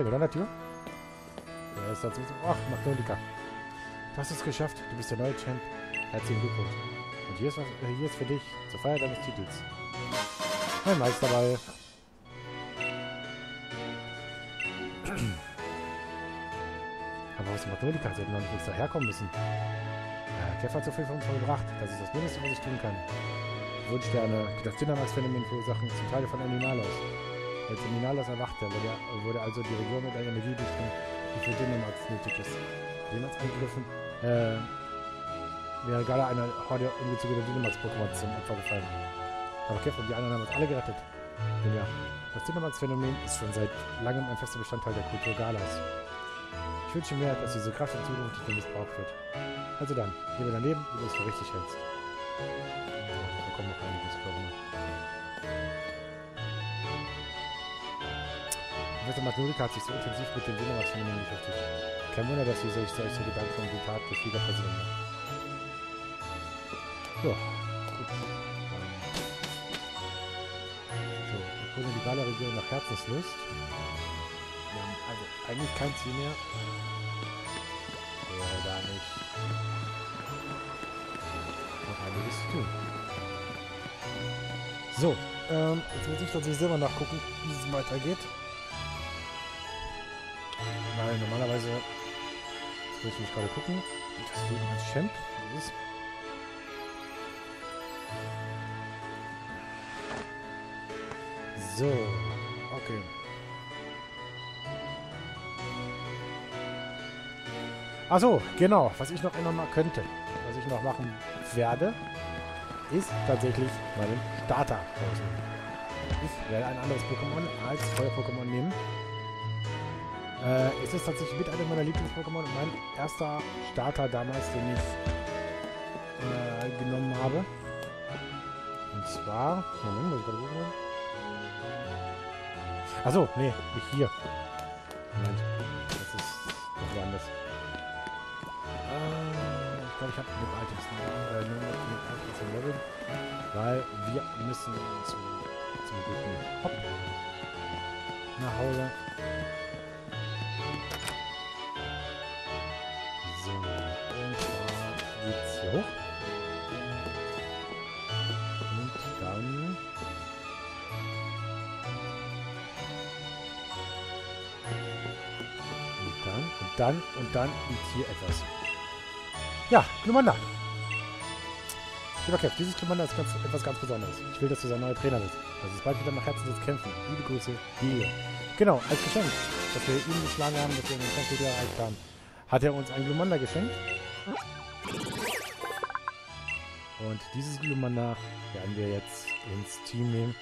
klingelt an der Tür. Er ist dazu. Ach, Magnolika. Du hast es geschafft. Du bist der neue Champ. Herzlichen Glückwunsch. Und hier ist für dich zur Feier deines Titels ein Meisterball. Aber aus der Magnolika hätte noch nicht extra herkommen müssen. Kev hat so viel von uns vollbracht. Das ist das Mindeste, was ich tun kann. Wunschsterne, die das Dynamax-Phänomen verursachen, zum Teil von Animalos. Als Animalos erwachte, wurde also die Region mit einer Energiedichtung, die für Dynamax nötig ist. Jemals angegriffen, wäre gerade einer Horde ungezügelter Dynamax-Pokémon zum Opfer gefallen. Aber Kev und die anderen haben uns alle gerettet. Nun ja, das Dynamax-Phänomen ist schon seit langem ein fester Bestandteil der Kultur Galas. Ich wünsche mir, dass diese Kraft in Zukunft nicht mehr missbraucht wird. Also dann, lebe dein Leben, wie du es für richtig hältst. Da kommen noch einiges, glaube ich. Professor Magnolika hat sich so intensiv mit dem Dynamax-Phänomen beschäftigt. Kein Wunder, dass sie sich solche Gedanken und die Tat des Fliegerpräsidenten macht. Ja, gut. So, wir können die Gala-Region nach Herzenslust. Wir haben also eigentlich kein Ziel mehr. Gar nicht. Noch einiges zu tun. So, jetzt muss ich tatsächlich selber nachgucken, wie es weitergeht. Weil normalerweise, jetzt muss ich mich gerade gucken, das Leben als Champ ist. So, okay. Achso, genau, was ich noch ändern könnte, was ich noch machen werde, ist tatsächlich meinen Starter rausnehmen. Ich werde ein anderes Pokémon als Feuer-Pokémon nehmen. Es ist tatsächlich mit einem meiner Lieblings-Pokémon und mein erster Starter damals, den ich genommen habe. Und zwar, Moment, muss ich gerade gucken. Achso, nee, nicht hier. Moment, das ist doch woanders. Ich glaube, ich habe mit Items nur mit Items im Level, weil wir müssen zum guten Hop nach Hause. So, und zwar geht's hier hoch. Und dann liegt hier etwas. Ja, Glumanda. Lieber Kev, dieses Glumanda ist etwas ganz Besonderes. Ich will, dass du sein neuer Trainer bist. Also es bald wieder nach Herzenslust kämpfen. Liebe Grüße, Dio. Genau, als Geschenk, dass wir ihn geschlagen haben, dass wir den Kampf wieder erreicht haben, hat er uns ein Glumanda geschenkt. Und dieses Glumanda werden wir jetzt ins Team nehmen.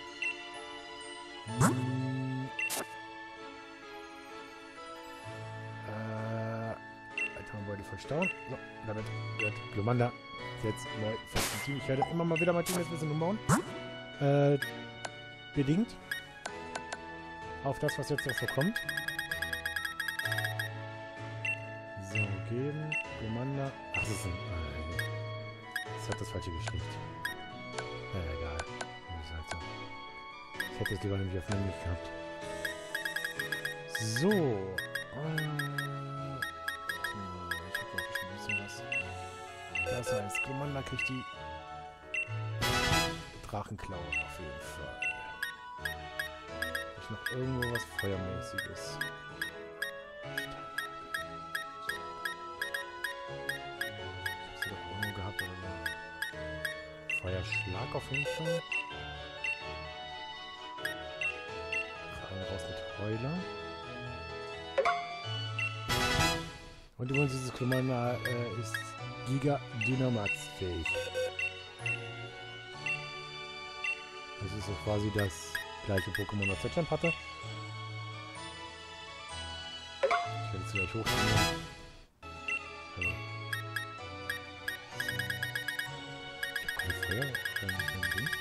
Verstauen. So, damit wird Glumanda jetzt neu fest im Team. Ich werde immer mal wieder mein Team jetzt ein bisschen umbauen. Bedingt auf das, was jetzt noch so kommt. So, geben. Glumanda. Ach, das ist ein... das hat das falsche Geschlecht. Egal. Das ist halt so. Ich hätte es lieber nämlich auf männlich gehabt. So. Das heißt, Glumanda kriegt die Drachenklaue auf jeden Fall. Habe ich noch irgendwo was Feuermäßiges? Ich habe sie doch irgendwo gehabt oder so. Feuerschlag auf jeden Fall. Rein raus mit Heuler. Und übrigens dieses Glumanda ist Giga Dynamax fähig. Das ist so quasi das gleiche Pokémon, was der Champ hatte. Ich werde es gleich hochnehmen. So. Ich habe keine Feuer. Kein Ding.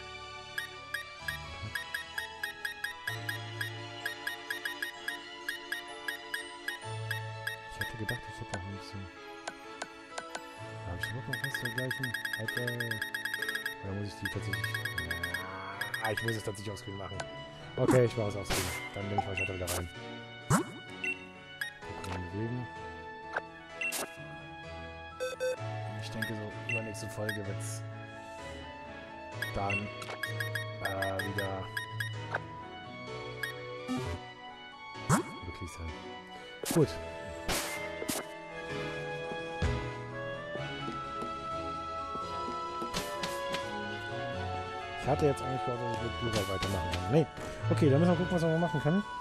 Ich hatte gedacht, ich hätte noch ein bisschen... Habe ich noch was dergleichen? Oder muss ich die tatsächlich... ich muss es tatsächlich aufscreen machen. Okay, ich mache es aufscreen. Dann nehme ich euch weiter wieder rein. Deswegen. Ich denke, so übernächste Folge wird es dann wieder wirklich sein. Gut. Ich hatte jetzt eigentlich gehofft, dass ich mit Blu-ray weitermachen kann. Nee. Okay, dann müssen wir gucken, was wir noch machen können.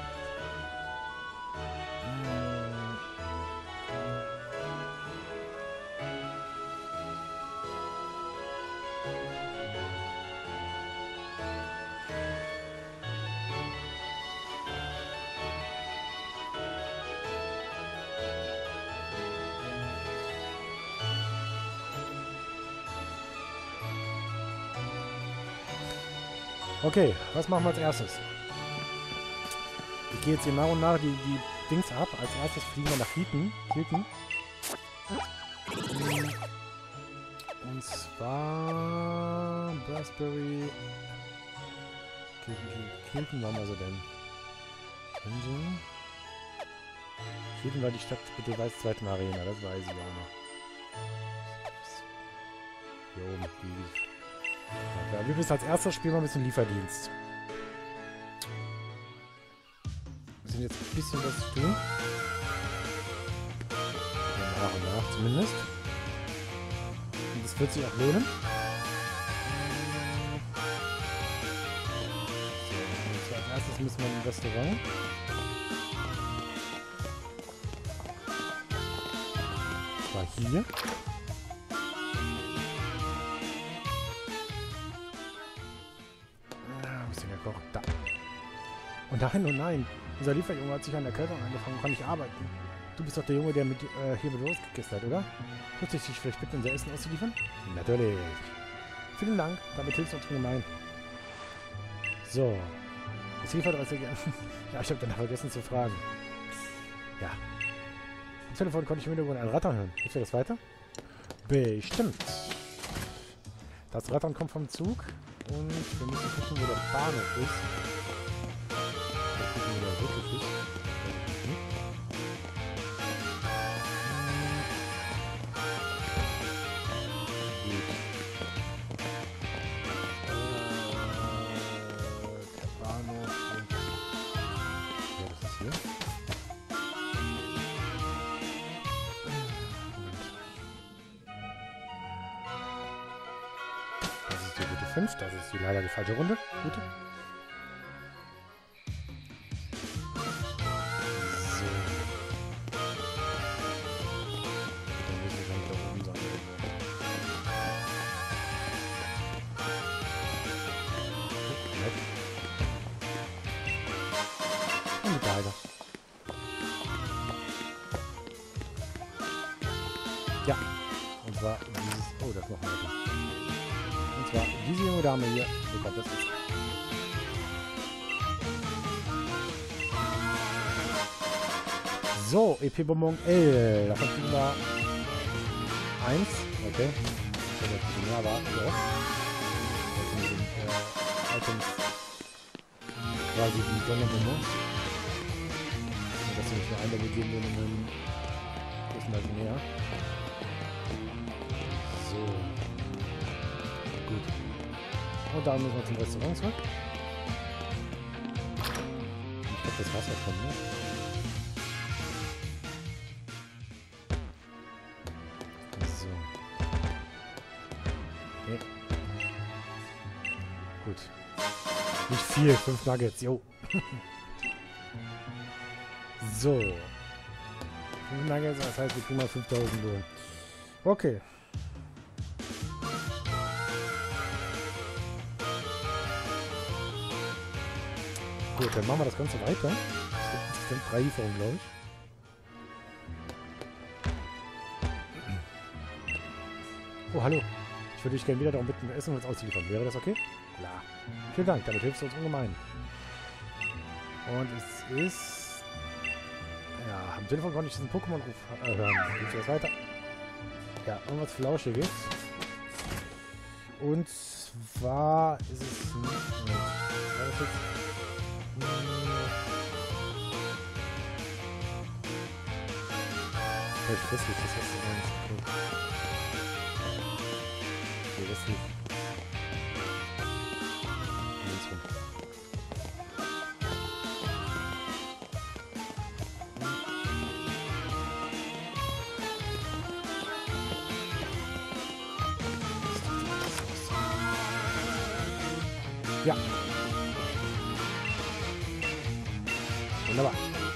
Okay, was machen wir als erstes? Ich gehe jetzt hier nach und nach die Dings ab. Als erstes fliegen wir nach Hilton. Und zwar Burstbury. Hilton waren wir so denn? Hilton war die Stadt mit der zweiten Arena, das weiß ich auch noch. Hier oben, die. Ja, wir müssen als erstes spielen wir ein bisschen Lieferdienst. Wir müssen jetzt ein bisschen was tun. Ja, nach und nach zumindest. Und das wird sich auch lohnen. So, und als erstes müssen wir im Restaurant. Das war hier. Da. Und dahin, oh nein, unser Lieferjunge hat sich an der Erkältung angefangen und kann nicht arbeiten. Du bist doch der Junge, der mit hier mit losgekisst hat, oder? Dürfte ich dich vielleicht bitten, unser Essen auszuliefern? Natürlich. Vielen Dank, damit hilfst du uns ungemein. So. Das Lieferadresse gerne. Ja, ich habe danach vergessen zu fragen. Ja. Am Telefon konnte ich im Hintergrund ein Rattern hören. Hilft dir das weiter? Bestimmt. Das Rattern kommt vom Zug. Und wir müssen gucken, wo der Bahnhof ist. Wir gucken, wo der wirklich ist. Der Bahnhof. Ja, das ist hier. Das ist die Route 5, das ist leider die falsche Route. So. Dann müssen wir dann da oben sein. Und die Geiger. Ja. Und zwar dieses... Oh, das noch weiter. Und zwar diese junge Dame hier. Oh Gott, das ist... So, EP-Bonbon L. Davon kriegen wir 1. Okay. Ich habe jetzt ein bisschen mehr erwarten. So. Das sind die Items quasi die Sonderbonbon. Und das sind nicht nur ein, wir geben wir einen bisschen halt mehr. So. Gut. Und dann müssen wir zum Restaurant zurück. Ich glaube, das war's auch schon, ne? So. Okay. Gut. Nicht viel, 5 Nuggets, jo. So. 5 Nuggets, das heißt, wir kriegen mal 5000 Lohn. Okay. Gut, dann machen wir das Ganze weiter. Es gibt insgesamt 3 Lieferungen, glaube ich. Oh, hallo. Ich würde dich gerne wieder darum bitten, Essen uns auszuliefern. Wäre das okay? Klar. Vielen Dank, damit hilfst du uns ungemein. Und es ist... Ja, am Telefon konnte ich diesen Pokémon-Ruf hören. Geht das weiter? Ja, irgendwas Flauschiges. Und zwar ist es... War das jetzt... vielleicht westlich, das ist okay. Okay, westlich. Linksrum. Ja. Wunderbar.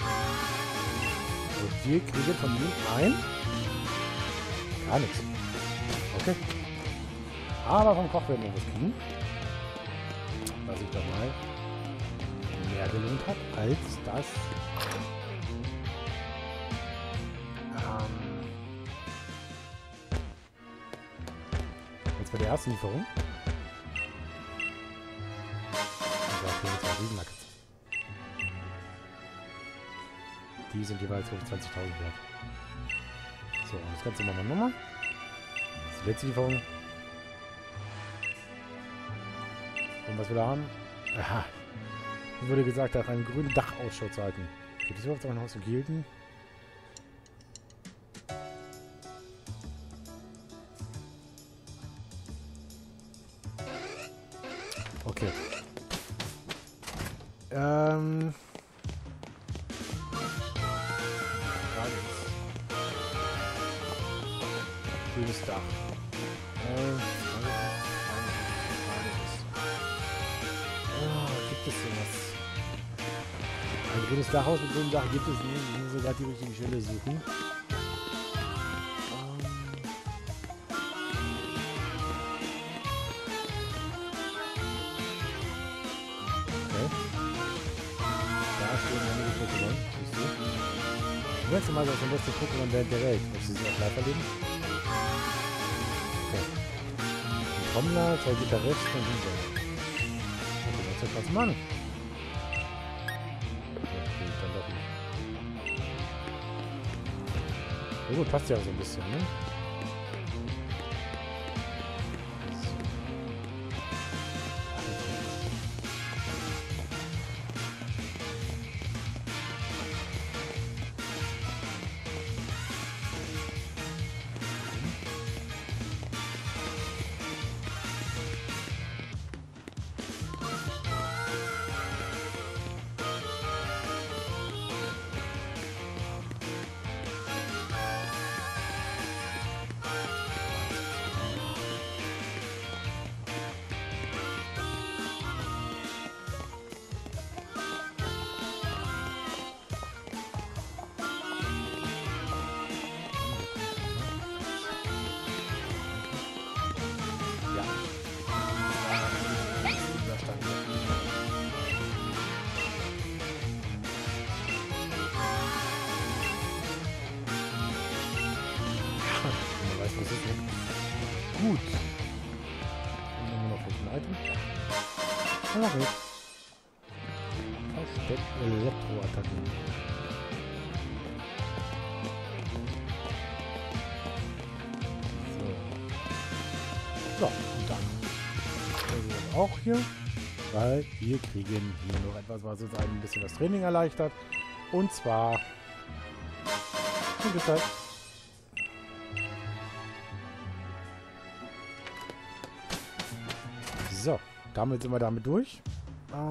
Und wir kriegen von ihm ein... Gar nichts. Okay. Aber vom Koch werden wir was kriegen. Was sich doch mal mehr gelohnt hat, als das... Jetzt bei der ersten Lieferung. Die sind jeweils 25.000 wert. So, und das Ganze machen wir nochmal. Das ist die letzte Lieferung. Und was wir da haben? Aha. Wie wurde gesagt, nach einem grünen Dach Ausschau zu halten. Gibt es überhaupt auch ein Haus in Gilden? Okay. Grünes Dach. Gibt es sowas? Ein grünes Dachhaus mit grünem Dach gibt es nicht. Ich muss sogar die richtige Stelle suchen. Okay. Da stehen einige Pokémon. Siehst du? Das letzte Mal das beste Pokémon der Welt. Möchtest du sie auch live erleben? Okay. Ein Trommler, 2 Gitarristen und Hinweis. Okay, was soll ich was machen? Okay, dann doch nicht. Ja gut, passt ja so ein bisschen, ne? Gut. Dann haben wir noch ein Item. Okay. Versteckt Elektroattacken. So. Und dann auch hier, weil wir kriegen hier noch etwas, was uns ein bisschen das Training erleichtert. Und zwar Zeit. So, damit sind wir damit durch.